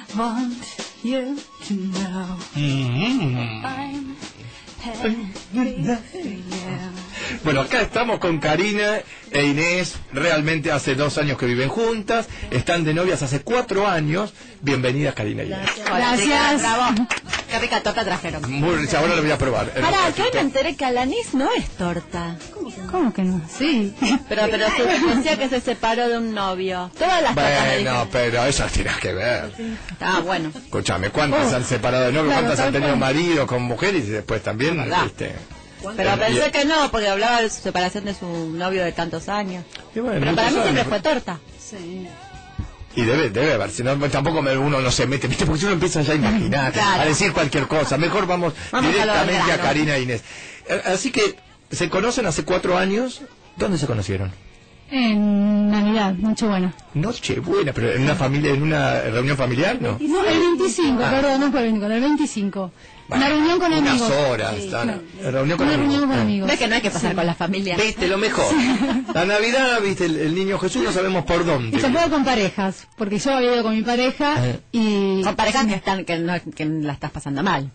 want you to know I'm happy for you. Bueno, acá estamos con Karina e Inés. Realmente hace 2 años que viven juntas. Están de novias hace 4 años. Bienvenidas, Karina y Inés. Gracias. Bravo. Qué rica torta trajeron. Muy rica, ahora lo voy a probar. Pará, acá me enteré que Alanis no es torta. ¿Cómo que no? Sí. Pero se decía que se separó de un novio. Todas las tortas me Bueno, dijeron. pero eso tienes que ver. Ah, bueno. Escúchame, ¿cuántas han separado de novio? Claro, ¿Cuántas han tal tenido cual. marido con mujeres y después también? verdad. ¿Viste? Pero pensé que no, porque hablaba de su separación de su novio de tantos años. Y bueno, Pero para mí muchos siempre años. fue torta. Sí. Y debe haber, si no tampoco uno no se mete, ¿viste? Porque uno empieza ya a imaginar, Claro. a decir cualquier cosa. Mejor vamos a lo directamente del a grano. Karina e Inés. Así que, ¿se conocen hace 4 años? ¿Dónde se conocieron? En Navidad, Nochebuena. Nochebuena, pero en una familia, en una reunión familiar, ¿no? No, el 25, perdón, no fue el 25, el 25. Una reunión con unas amigos. horas, reunión con Una reunión amigos. con amigos. Ves que no hay que pasar con la familia. Viste, lo mejor. La Navidad, viste, el niño Jesús no sabemos por dónde. Y se puede con parejas, porque yo había ido con mi pareja y... Con parejas que la estás pasando mal.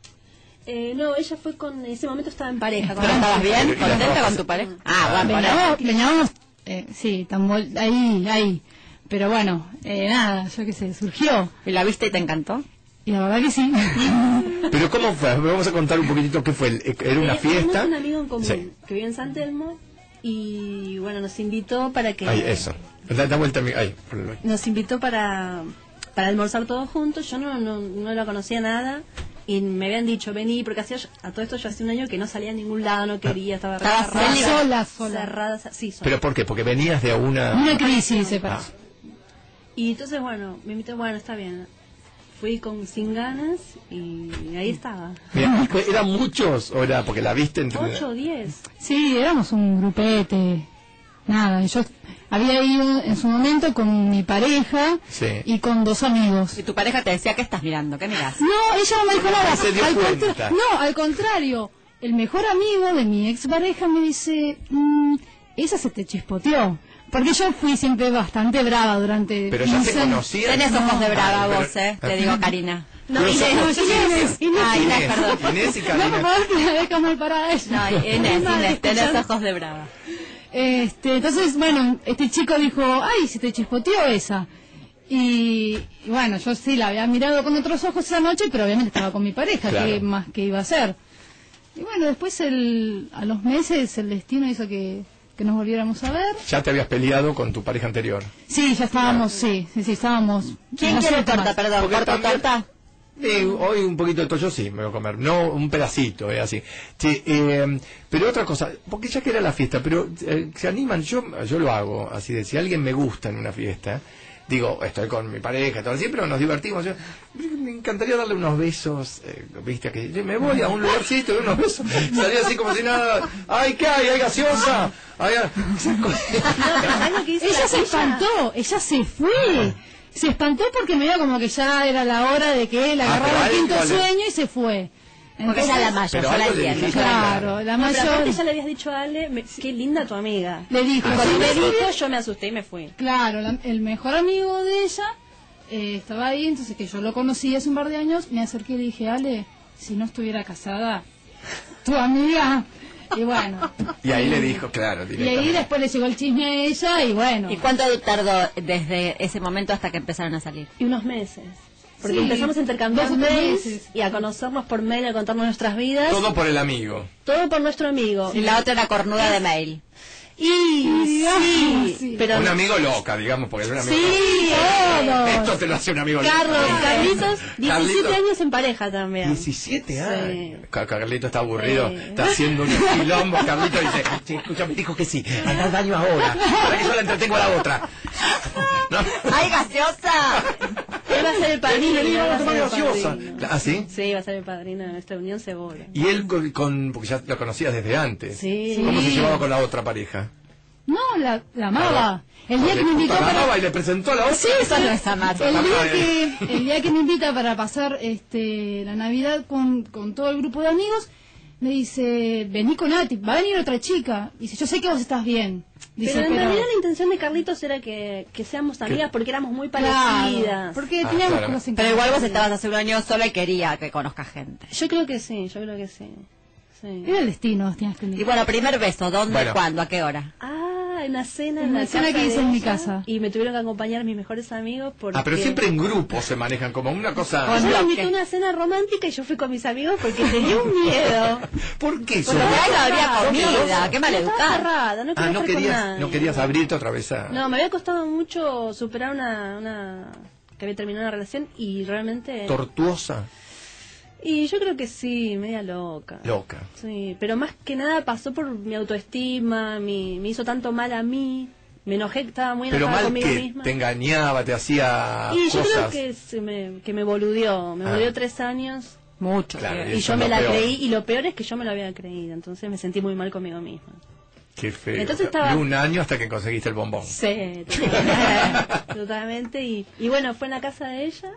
No, ella fue en ese momento estaba en pareja. ¿Pero estabas bien? Pero, ¿y las ¿Contenta rojas? con tu pareja? Ah, bueno, Veníamos, sí, ahí. Pero bueno, nada, yo qué sé, surgió. ¿Y la viste y te encantó? Y la verdad que sí. Pero ¿cómo fue? Vamos a contar un poquitito qué fue. ¿Era una fiesta? Tenemos un amigo en común Sí. que vive en San Telmo y bueno, nos invitó para que... Ahí, eso. Da vuelta, ahí. Nos invitó para almorzar todos juntos. Yo no la conocía nada y me habían dicho vení, porque a todo esto yo hace un año que no salía a ningún lado, no quería, estaba Estaba cerrada. sola. Cerrada, sí, sola. ¿Pero por qué? Porque venías de una... Una crisis, separación. Y entonces bueno, me invitó, bueno, está bien. Fui sin ganas y ahí estaba. Bien, ¿eran muchos o era porque la viste entre... 8 o 10. Sí, éramos un grupete. Nada, yo había ido en su momento con mi pareja Sí. y con 2 amigos. Y tu pareja te decía, ¿qué estás mirando? ¿Qué mirás? No, ella no me dijo nada. Se dio cuenta. No, al contrario. El mejor amigo de mi ex pareja me dice, esa se te chispoteó. Porque yo fui siempre bastante brava durante... Pero ya se 15 años. conocían. Tenés ojos de brava Ay, pero- vos, te digo, Karina. No, Pero Inés, somos- yo soy Inés. Ah, Inés, perdón. Inés y No, por Karina. favor, que la deja mal parada ella. No, Inés, Madre, tenés escuchando. ojos de brava. Entonces, bueno, este chico dijo, ay, se te chispoteó esa. Y bueno, yo sí la había mirado con otros ojos esa noche, pero obviamente estaba con mi pareja, Claro. ¿qué más que iba a hacer? Y bueno, después a los meses el destino hizo que nos volviéramos a ver. Ya te habías peleado con tu pareja anterior. Sí, ya estábamos, sí, estábamos. ¿Quién no quiere sé, torta, más. perdón? Porque ¿Corto también- torta? Hoy un poquito de pollo sí me voy a comer, no un pedacito, así. Sí, pero otra cosa, porque ya que era la fiesta, pero se animan, yo lo hago así, de si alguien me gusta en una fiesta, digo, estoy con mi pareja, todo así, pero nos divertimos. Me encantaría darle unos besos, viste, que yo me voy a un lugarcito de unos besos, salía así como si nada, ay, ¿qué hay? ¿Hay gaseosa? Ella se espantó, ella se fue. Se espantó porque me dio como que ya era la hora de que él pero agarraba el algo quinto le- sueño y se fue. Porque ella es la mayor, Pero yo la algo le entiendo. dijiste. Claro, la No, pero mayor aparte ya le habías dicho a Ale, qué linda tu amiga. le dijo, Cuando me dijo, yo me asusté y me fui. claro, el mejor amigo de ella estaba ahí, entonces que yo lo conocí hace un par de años, me acerqué y le dije, Ale, si no estuviera casada, tu amiga, y bueno. Y ahí le dijo, claro, Y ahí directamente. después le llegó el chisme a ella y bueno. ¿Y cuánto tardó desde ese momento hasta que empezaron a salir? Y unos meses. Porque Sí, empezamos a intercambiar 2 o 3 mails meses. y a conocernos por mail, a contarnos nuestras vidas. Todo por el amigo. Todo por nuestro amigo. Y la otra era cornuda de mail. Y sí, sí. pero Un amigo loca, digamos, porque es un amigo sí, todos. Esto te lo hace un amigo Carlos, loco. Carlitos, 17 Carlitos. años en pareja también. 17 años. Sí. Carlito está aburrido, Sí. está haciendo un quilombo. Carlito dice, "Che, escucha, me dijo que sí, anda al baño ahora. Para que yo la entretengo a la otra. ¿No? ¡Ay, gaseosa! Él va a ser el padrino. Vení, él va vamos a a tomar ser el gaseosa. padrino. ¿Ah, sí? Sí, va a ser el padrino de nuestra unión seguro. Y él porque ya lo conocías desde antes. Sí. ¿Cómo se llevaba con la otra pareja? No, la amaba. El día que me invitó La para... amaba y le presentó a la otra. Sí, Eso no es amar. el día que me invita para pasar la Navidad con todo el grupo de amigos, me dice, vení con Nati, va a venir otra chica. Dice, yo sé que vos estás bien. Dice, pero en realidad la intención de Carlitos era que seamos amigas porque éramos muy parecidas. Claro, porque teníamos claro. cosas en Pero común. igual vos estabas hace un año sola y quería que conozcas gente. Yo creo que sí, yo creo que sí. Sí. Era el destino, tenías que Y bueno, primer beso, ¿dónde, Bueno. cuándo, a qué hora? Una cena Una la cena casa que hice de en mi ella, casa. y me tuvieron que acompañar mis mejores amigos porque Pero siempre en grupo se manejan como una cosa... Con- ella me bloque. invitó a una cena romántica y yo fui con mis amigos porque tenía un miedo. ¿Por qué? Porque ahí no habría comida, qué Estaba maleducada. cerrada, no quería no estar con querías, nadie. no querías abrirte otra vez a... No, me había costado mucho superar una que había terminado una relación y realmente... Tortuosa, Y yo creo que sí, media loca. loca. Sí, pero más que nada pasó por mi autoestima, me hizo tanto mal a mí, me enojé, estaba muy Pero enojada mal conmigo que misma. te engañaba, te hacía Y yo creo cosas... que me boludeó, me Ah. boludeó 3 años Mucho. Claro, sí. y eso yo es me lo la peor. creí y lo peor es que yo me lo había creído, entonces me sentí muy mal conmigo misma. Qué feo. Entonces estaba- Y un año hasta que conseguiste el bombón. Sí, totalmente, totalmente. Y bueno, fue en la casa de ella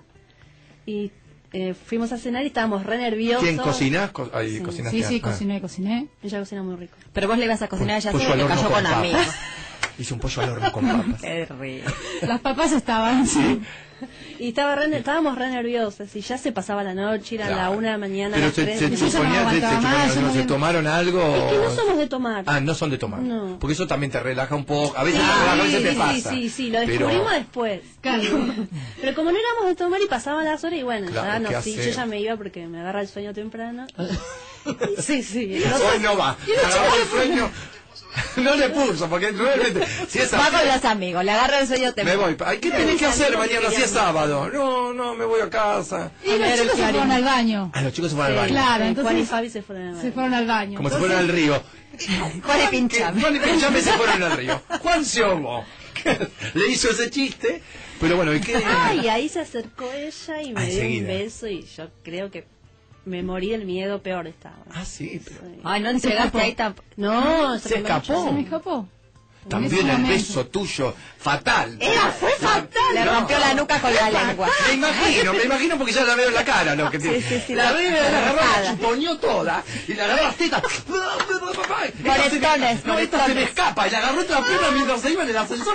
y fuimos a cenar y estábamos re nerviosos. ¿Quién cocinas? Ahí Sí. cocinaste. Sí, Ah. cociné. Ella cocina muy rico. Pero vos le ibas a cocinar a ella Pollo sola y al te horno cayó con papas. amigos. Hice un pollo al horno con papas. Qué rico. Las papas estaban, sí. Y estábamos re nerviosas y ya se pasaba la noche, era Claro. la 1 de la mañana, Pero las 3. Yo ya no aguantaba más, yo no se vi- tomaron algo. Es que no somos de tomar. Ah, no son de tomar. No. Porque eso también te relaja un poco. A veces, Sí, te relaja, a veces te sí, pasa. sí, lo Pero- descubrimos después. Claro. Pero como no éramos de tomar y pasaban las horas y bueno, Claro, ya ¿qué no, sí, yo hacemos? ya me iba porque me agarra el sueño temprano. Sí, sí. Hoy no va. Agarró el sueño. No le puso, porque realmente. Si es Va así, con los amigos, le agarra el sueño me temprano. voy. Ay, ¿qué tenés que hacer mañana si es sábado? No, me voy a casa. Y los chicos se fueron al baño. Ah, los chicos se fueron al baño. Claro, Juan y entonces Fabi se fueron a se fueron al baño. Como si fueran al río. Juan y pinchame. Juan y Pinchame se fueron al río. Juan se ahogó. Le hizo ese chiste. Pero bueno, ¿y qué? Ay, ahí se acercó ella y me dio enseguida. un beso y yo creo que me morí del miedo, peor estaba. Ah, sí, pero. Ay, no entregaste ahí tampoco. No, Se me manchó. escapó. Se me escapó. También En ese el momento. beso tuyo, fatal. Fue fatal. Le rompió la nuca con la lengua. Me imagino porque ya la veo en la cara, ¿no? Que tiene. sí, la veo, la agarró, la Rosada. chuponeó toda y la agarró las tetas. Moretones, No, esta se me moretones. escapa y la agarró otra pierna mientras se iba en el ascensor.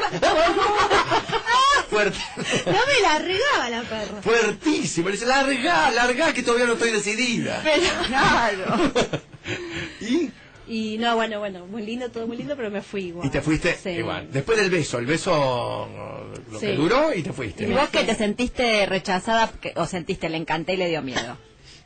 Fuerte. No me la regaba la perra. Fuertísimo. Le dice, larga, que todavía no estoy decidida. Claro. ¿Y? Y no, bueno, muy lindo, todo muy lindo, pero me fui igual. Y te fuiste Sí. igual. Después del beso, el beso lo Sí. que duró y te fuiste. ¿Y vos que te sentiste rechazada o sentiste le encanté y le dio miedo?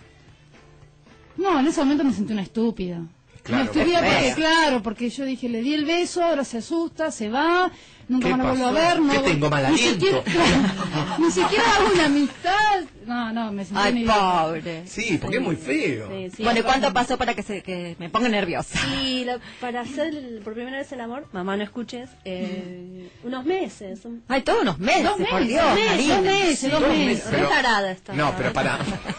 No, en ese momento me sentí una estúpida. Claro, Una estúpida porque- porque, claro, porque yo dije, le di el beso, ahora se asusta, se va, nunca ¿Qué más lo vuelvo a pasó? ver. No, ¿Qué tengo mal ni aliento? siquiera- Ni siquiera hago una amistad. No, me sentí Ay, una idiota. pobre. Sí, porque es muy feo. Sí, sí. Bueno, ¿y cuánto pasó para que me ponga nerviosa? Y para hacer por primera vez el amor, mamá no escuches, unos meses. Ay, todos unos meses, Dos por meses, Dios, Marina. dos meses. Re tarada estaba. No, pero pará.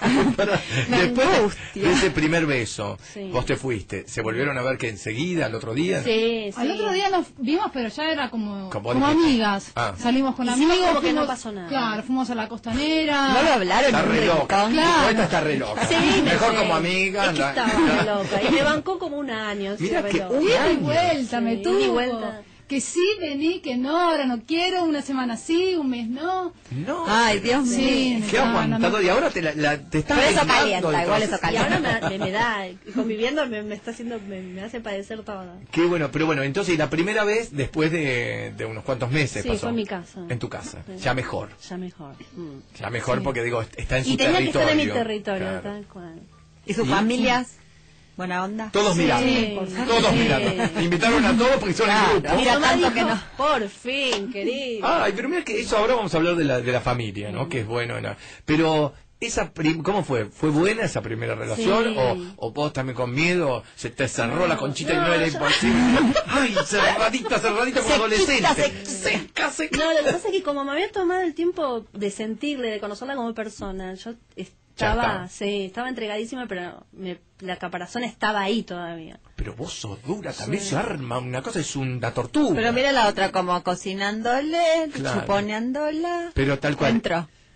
Me Después angustia. de ese primer beso, Sí. vos te fuiste. ¿Se volvieron a ver que enseguida, al otro día? Sí, sí. Al otro día nos vimos, pero ya era como Como dijiste. amigas. amigas. Salimos con Hicimos amigos. como que no fuimos- pasó nada. Claro, fuimos a la costanera. No lo hablaron Está en un re loca. rincón. Claro. Esta está re loca. Sí, Mejor sí. como amiga. Es que estaba re loca. Y me bancó como un año. sí, Mira re que loca. un Ida y año. vuelta, Sí, me ida y tuvo. vuelta. Que sí, vení, que no, ahora no quiero, una semana sí, un mes no. No. Ay, Dios mío. Sí, Qué no, aguantado. no. Y ahora te estás Pero eso vengando calienta, de igual todo. eso Y ahora calienta. me da, conviviendo me está haciendo, me hace padecer todo. Qué bueno, pero bueno, entonces, ¿y la primera vez después de unos cuantos meses Sí, pasó? fue en mi casa. En tu casa. Sí. Ya mejor. Ya mejor. Ya mejor porque digo, está en su Y tenía que territorio. estar en mi territorio, Claro. tal cual. ¿Y sus ¿Sí? familias? ¿Buena onda? Todos mirando. por favor. Todos Sí. mirando. Invitaron a todos porque son el Claro. grupo. Mira, Mamá tanto dijo, que no. Por fin, querido. Ay, pero mira que eso ahora vamos a hablar de la familia, ¿no? Que es bueno. ¿no? Pero, ¿cómo fue? ¿Fue buena esa primera relación? Sí. ¿O vos también con miedo? ¿Se te cerró la conchita y no era yo- imposible? Ay, cerradita como Sequita, adolescente. Seca. No, lo que pasa es que como me había tomado el tiempo de sentirle, de conocerla como persona, yo está. estaba entregadísima, pero la caparazón estaba ahí todavía. Pero vos sos dura, también se arma una cosa, es una tortuga. Pero mira la otra, como cocinándole, Claro. chuponeándola. Pero tal cual. Entró.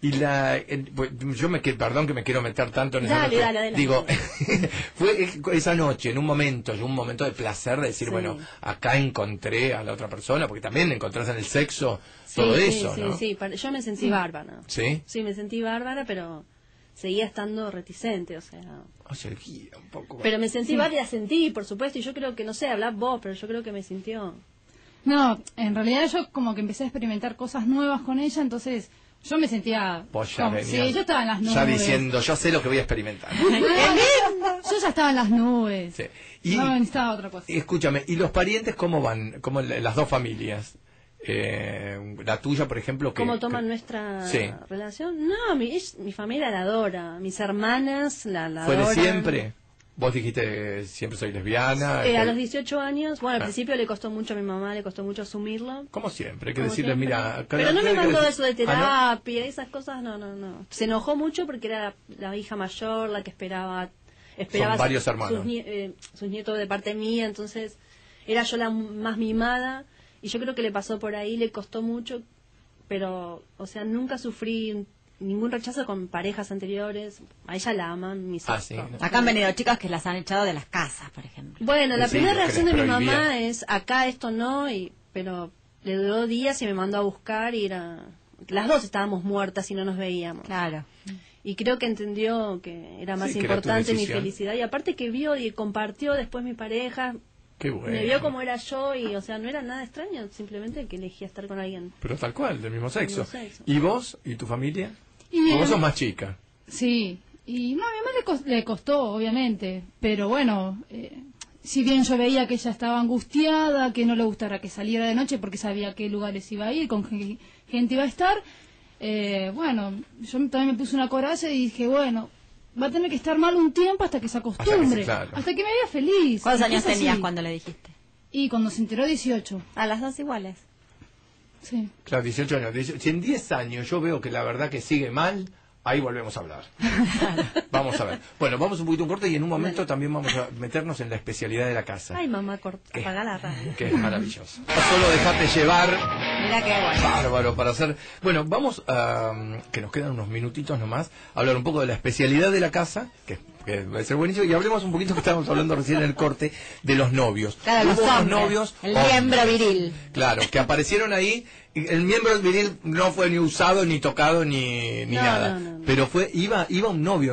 Perdón que me quiero meter tanto en esa Dale, noche. dale, adelante. Digo, fue esa noche, en un momento de placer de decir, Sí. bueno, acá encontré a la otra persona, porque también encontrás en el sexo Sí, todo sí, eso, sí, ¿no? sí, yo me sentí bárbara. ¿Sí? Sí, me sentí bárbara, pero seguía estando reticente, o sea... O sea, guía un poco. Pero me sentí bárbara, la sentí, por supuesto, y yo creo que, no sé, hablás vos, pero yo creo que me sintió... No, en realidad yo como que empecé a experimentar cosas nuevas con ella, entonces yo me sentía... Vos ya como- venías sí, yo estaba en las nubes. ya diciendo, yo sé lo que voy a experimentar. Yo ya estaba en las nubes. Sí. Y, No necesitaba otra cosa. escúchame, ¿y los parientes cómo van? ¿Cómo las dos familias? La tuya, por ejemplo, que... ¿Cómo toman nuestra Sí. relación? No, mi familia la adora, mis hermanas la ¿Fue de adoran. siempre? Vos dijiste, siempre soy lesbiana. A los 18 años, bueno, al Ah. principio le costó mucho a mi mamá, le costó mucho asumirlo. Como siempre, hay que Como decirle, siempre. mira... Pero no me mandó eso de ¿Ah, terapia, esas cosas, no. Se enojó mucho porque era la hija mayor, la que esperaba Son varios hermanos. sus nietos de parte mía, entonces era yo la más mimada y yo creo que le pasó por ahí, le costó mucho, pero, o sea, nunca sufrí ningún rechazo con parejas anteriores. A ella la aman, mis Ah, sí. Acá han venido chicas que las han echado de las casas, por ejemplo. Bueno, la Sí, primera lo que reacción les de mi prohibían. mamá es, acá esto no, pero le duró días y me mandó a buscar y las dos estábamos muertas y no nos veíamos. Claro. Y creo que entendió que era más Sí, que era tu importante mi decisión. felicidad. Y aparte que vio y compartió después mi pareja, Qué bueno. me vio como era yo y, o sea, no era nada extraño, simplemente que elegía estar con alguien. Pero tal cual, del mismo sexo. Mismo sexo. ¿Y vos y tu familia? Y ¿O vos sos más chica? Sí, y no, a mi mamá le costó, obviamente, pero bueno, si bien yo veía que ella estaba angustiada, que no le gustara que saliera de noche porque sabía a qué lugares iba a ir, con qué gente iba a estar, bueno, yo también me puse una coraza y dije, bueno, va a tener que estar mal un tiempo hasta que se acostumbre, claro. hasta que me vea feliz. ¿Cuántos Y años es así. tenías cuando le dijiste? Y cuando se enteró 18, A las dos iguales. sí. Claro, 18 años. Si en 10 años yo veo que la verdad que sigue mal, ahí volvemos a hablar. Vamos a ver. Bueno, vamos un poquito un corte y en un momento también vamos a meternos en la especialidad de la casa, Ay, mamá, ¿Qué? apagá la radio. que es maravilloso. Solo dejate llevar, Mira qué bueno. bárbaro, para hacer... Bueno, vamos a... que nos quedan unos minutitos nomás, a hablar un poco de la especialidad de la casa, que va a ser buenísimo, y hablemos un poquito, que estábamos hablando recién en el corte, de los novios. Claro, los Hubo unos hombres. novios... El hombres. miembro viril. Claro, que aparecieron ahí. Y el miembro viril no fue ni usado, ni tocado, ni No, nada. no. Pero iba un novio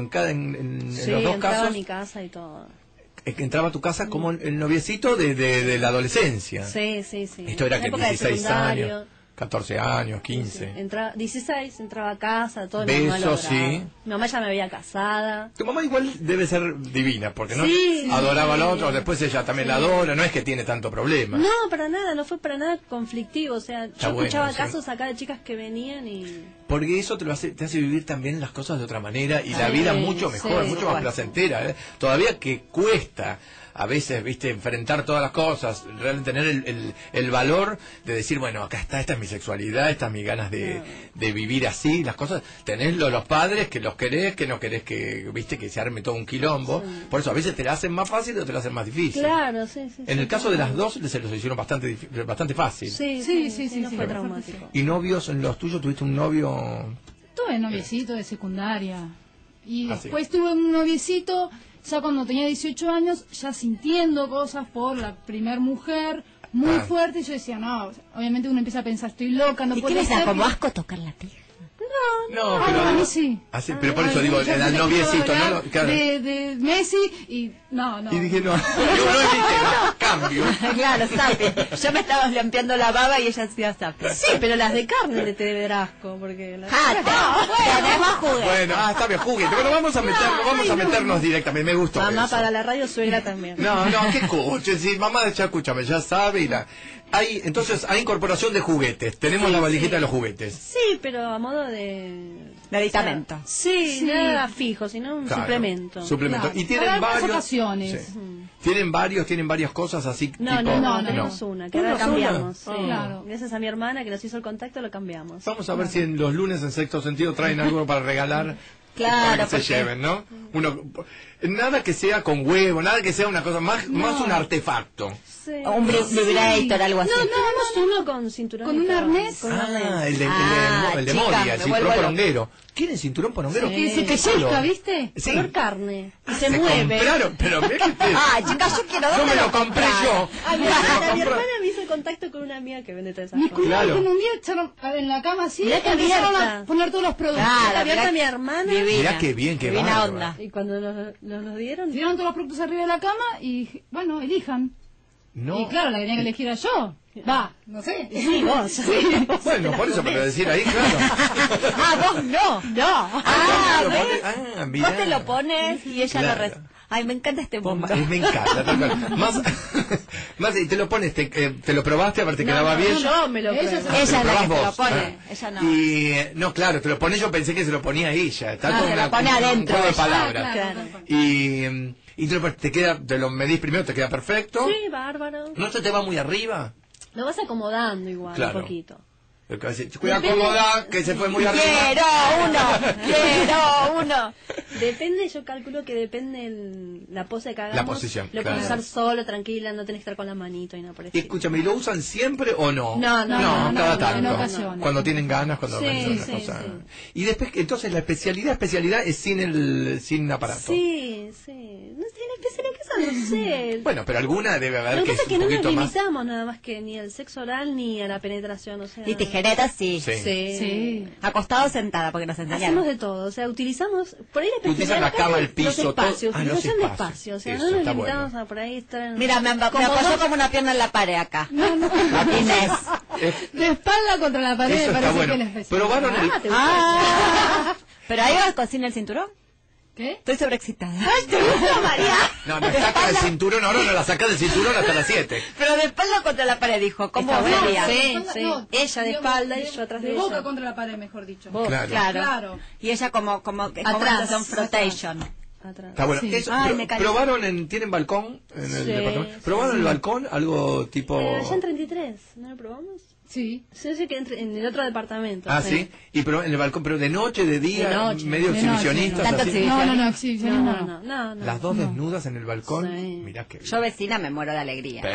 en Sí, los dos entraba casos. a mi casa y todo. Que entraba a tu casa como el noviecito de la adolescencia. Sí. Esto era En que época de 16 secundario. años, 14 años, 15. 16, entraba a casa, todo Besos, mi mamá lo adoraba. sí. Mi mamá ya me había casada. Tu mamá igual debe ser divina, porque no Sí, adoraba sí. al otro, después ella también la adora, no es que tiene tanto problema. No, para nada, no fue para nada conflictivo. O sea, yo bueno, escuchaba sí. casos acá de chicas que venían y... Porque eso te hace vivir también las cosas de otra manera y la Sí, vida mucho mejor, sí, mucho más bueno. placentera. ¿Eh? Todavía que cuesta a veces, viste, enfrentar todas las cosas, realmente tener el valor de decir, bueno, acá está, esta es mi sexualidad, estas mis ganas de vivir así, las cosas, tenés los padres que los querés, que no querés que, viste, que se arme todo un quilombo, por eso a veces te la hacen más fácil o te la hacen más difícil. Claro, sí. En el caso de las dos se los hicieron bastante fácil. Sí, no sí, fue sí. traumático. ¿Y novios en los tuyos? ¿Tuviste un novio? Tuve noviecito de secundaria. Y Ah, sí. después tuve un noviecito, ya cuando tenía 18 años, ya sintiendo cosas por la primer mujer, muy Ah. fuerte. Y yo decía, no, obviamente uno empieza a pensar, estoy loca, no ¿Y qué puede les da ser. como que- asco tocar la pija? No, Ah, pero no, a mí sí. Así, pero por eso Ay, digo, yo el pensé que noviecito, iba a ¿no? hablar Claro. de Messi y no. Y dije, no, yo no dije, no, cambio. Claro, zapping. Yo me estaba limpiando la baba y ella hacía zapping. Sí, pero las de carne te debe dar asco, porque... Tenemos juguete. Bueno, está bien, juguete. Bueno, vamos a meternos directamente, me gustó Mamá eso. para la radio, suegra también. No, que escuche, sí, mamá, ya escúchame, ya sabe y la... Entonces, hay incorporación de juguetes, tenemos la valijita de los juguetes. Sí, pero a modo de... De aditamento. Sí, Sí. nada fijo, sino un Claro, suplemento. Suplemento. Claro, Y tienen para algunas varios... ocasiones. Sí. Tienen varias cosas así No, tipo... no, tenemos una, que ahora ¿Una cambiamos. sola? Sí. Claro. Gracias a mi hermana que nos hizo el contacto, lo cambiamos. Vamos a ver si en los lunes en Sexto Sentido traen algo para regalar Claro, para que se porque- lleven, ¿no? Nada que sea con huevo, nada que sea una cosa más un artefacto. Sí. Un vibrator, algo así. No, tenemos uno con cinturón. Con y un todo, arnés. con un arnés. El de chica, Moria, el me cinturón vuelvo loca. poronguero. ¿Quieren cinturón poronguero? Que se pellizca, ¿viste? Sí. Color carne. Y se Se mueve. compraron, pero mira que Ay, chicas, yo quiero. yo ¿dónde me lo compré compraron? yo. Ah, mi Me lo hermana compré. me hizo contacto con una amiga que vende todas esas Mis cosas. cuñados Claro. con un día echaron en la cama así, Mirá que empezaron abierta. a poner todos los productos. Claro, Está abierta mirá- mi hermana. Divina. Mirá qué bien, qué Divina bárbaro. onda. Y cuando nos dieron, Tiraron todos los productos arriba de la cama y, bueno, elijan. No. Y claro, la que tenía que elegir era yo. Va, no sé. sí, vos. Bueno, por eso, pero decir ahí, claro. Ah, vos no. No. Ah, Lo ¿ves? pone- mirá. Vos te lo pones y ella Claro. lo Ay, me encanta este mundo. Me encanta, tal cual. Más, y te lo pones, te lo probaste, a ver, te quedaba bien. Yo me lo Ella pruebo. se- Ah, Ella te es la probás que se lo vos. pone, ella no. Y no, claro, te lo pones, yo pensé que se lo ponía ella. Está Ah, todo se una- lo pone un adentro juego de ella. palabras. Ah, claro. Claro. Y te lo medís primero, te queda perfecto. Sí, bárbaro. ¿No se te va muy arriba? Lo vas acomodando igual, Claro. un poquito. El que va a decir, cuida cómoda, que se fue muy arriba. Quiero uno. Depende, yo calculo que depende la pose que hagamos. La posición, Lo claro. puedes usar solo, tranquila, no tenés que estar con la manito y nada por Y eso. escúchame, ¿y lo usan siempre o no? No, no, cada en tanto. ocasiones. Cuando tienen ganas, cuando Sí, ven una sí, cosa. sí. Y después, entonces la especialidad es sin aparato. Sí, sí. No sé, la especialidad que son, no sé. Bueno, pero alguna debe haber Lo que que pasa es es que un no nos poquito más. limitamos nada más que ni al sexo oral ni a la penetración, o sea. Y tijeretas sí. Sí. Sí. Sí. Acostado o sentada, porque nos Hacemos enseñaron. de todo, o sea, utilizamos por ahí la Utilizan la especialidad cama, el es piso, los todo. espacios, Ah, los utilización de espacios. espacio, o sea, Eso no nos está limitamos bueno. a por ahí estar. Mira, me apoyó como una pierna en la pared acá. Inés. De espalda contra la pared, Eso me está parece bueno. que es la especialidad. Probaron el. ¿te gusta? Ah. Pero ahí va cocina el cinturón. ¿Qué? Estoy sobreexcitada. ¡Ay, te gusta, María! No, me saca del cinturón, ahora no la saca del cinturón hasta las 7. Pero de espalda contra la pared, dijo. ¿Cómo Está bueno, sería? sí. No, Ella de digamos, espalda y yo atrás de boca ella. contra la pared, mejor dicho. Vos. Claro. Claro. Y ella como que Atrás. son flotation. Atrás. Está bueno. Sí. Eso, Ay, me callo. ¿Probaron tienen balcón en el Sí, departamento? sí, ¿Probaron el balcón? Algo tipo. Allá en 33, ¿no lo probamos? Sí. Sí, sí, que en el otro departamento. Ah, sí. Y en el balcón, pero de noche, de día, De noche. medio De exhibicionistas. noche, Tanto así. exhibicionistas. No, exhibicionismo No, no. no. Las dos desnudas en el balcón. Sí. Mirá que. Yo vecina me muero de alegría. Pero-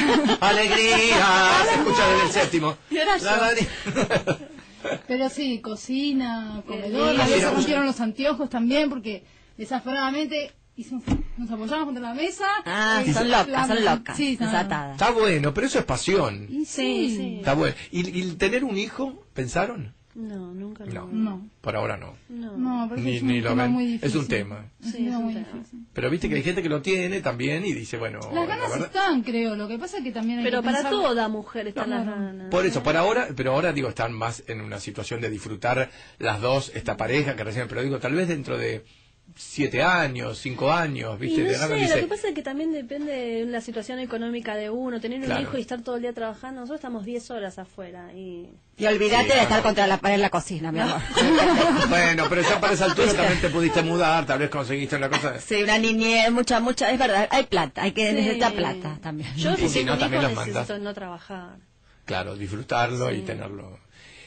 ¡Alegría! Se escucha desde el séptimo. Y ahora yo. La- Pero sí, cocina, comedor, lindo. a veces Ah, sí, rompieron los anteojos también porque desaforadamente nos apoyamos contra la mesa. Ah, y son locas, Sí, son- desatadas. Está bueno, pero eso es pasión. Y Sí, sí. Está bueno. ¿Y tener un hijo, pensaron? No, nunca No. lo. No, Por ahora no. no, pero Ni- es ni un lo tema ven. muy Es difícil. un tema. Es Sí, un tema es un muy tema. difícil. Pero viste que hay gente que lo tiene también y dice, bueno, Las la ganas verdad. están, creo. Lo que pasa es que también hay Pero que para pensar... toda mujer están las Claro. ganas. Por eso, por ahora, pero ahora digo, están más en una situación de disfrutar las dos, esta pareja que recién, pero digo, tal vez dentro de 7 años, 5 años, Y viste, no de nada sé, dice, lo que pasa es que también depende de la situación económica de uno, tener un Claro. hijo y estar todo el día trabajando. Nosotros estamos 10 horas afuera y... Y olvídate Sí, de estar claro. contra la pared en la cocina, mi amor. bueno, pero ya para esa altura también te pudiste mudar, tal vez conseguiste una cosa. Sí, una niñez, mucha, es verdad, hay plata, hay que necesitar plata también. Yo Y si si no, con también hijos los mandas. necesito no trabajar. Claro, disfrutarlo y Sí. tenerlo.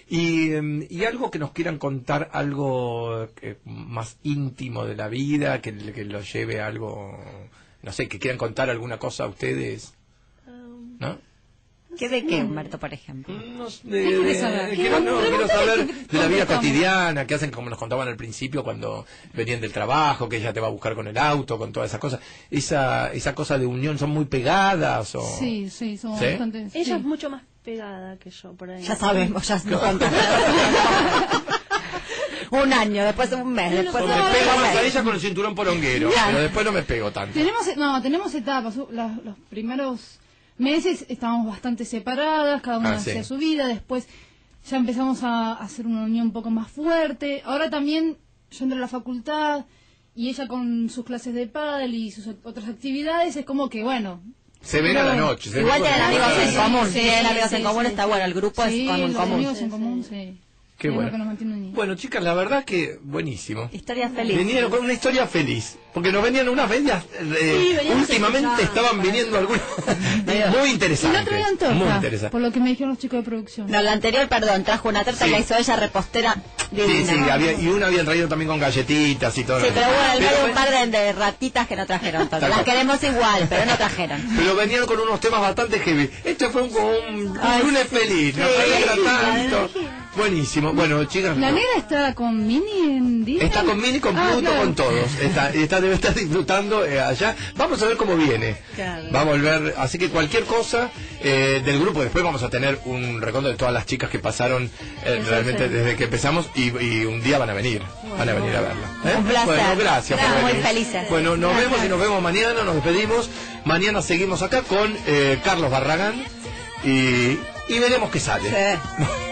Y algo que nos quieran contar, algo más íntimo de la vida, que lo lleve a algo, no sé, que quieran contar alguna cosa a ustedes, ¿no? ¿Qué de qué, Humberto, por ejemplo? No sé, querés saber? quiero saber de la vida cotidiana, que hacen como nos contaban al principio cuando venían del trabajo, que ella te va a buscar con el auto, con todas esas cosas. Esa cosa de unión, ¿son muy pegadas? O... Sí, somos ¿Sí? bastante... Ella sí. es mucho más pegada que yo, por ahí. Ya sabemos, ya nos contamos. Un año, después un mes, después O un me pego más a mes. ella con el cinturón poronguero, Claro. pero después no me pego tanto. Tenemos etapas. Los primeros meses estábamos bastante separadas, cada una Sí. hacía su vida, después ya empezamos a hacer una unión un poco más fuerte. Ahora también yo entré a la facultad y ella con sus clases de pádel y sus otras actividades, es como que, bueno... Se ven a la noche. se Igual ven tienen cuando- amigos en sí, común, sí, si tienen amigos sí, en común sí, está sí. bueno, el grupo Sí, es en los común. amigos en Sí, común, sí. sí. Qué Es lo bueno. que nos mantiene unidos. Bueno, chicas, la verdad que buenísimo. Historia feliz. Vinieron con una historia feliz, porque nos venían unas bellas, veníamos últimamente escuchando. estaban viniendo algunas muy Y no interesantes. traían Muy torta, interesantes. por lo que me dijeron los chicos de producción. No, la anterior, perdón, trajo una torta Sí. que la hizo ella repostera Divina. Sí, y una habían traído también con galletitas y todo. Sí, pero bueno, Pero- hay un par de ratitas que no trajeron tanto. Las queremos igual, pero no trajeron. Pero venían con unos temas bastante heavy. Esto fue un Ay, lunes feliz, no sí. alegra tanto. Buenísimo. Bueno, chicas. La negra está con Mini en Disney. Está con Mini, con Ah, Pluto, claro. con todos. Debe estar disfrutando allá. Vamos a ver cómo viene. Claro. Vamos a ver. Así que cualquier cosa del grupo, después vamos a tener un recuento de todas las chicas que pasaron realmente desde que empezamos y un día van a venir. Van a venir a verla. Un placer. Bueno, gracias por Muy venir. felices. Bueno, nos vemos y nos vemos mañana. Nos despedimos. Mañana seguimos acá con Carlos Barragán y veremos qué sale. Sí.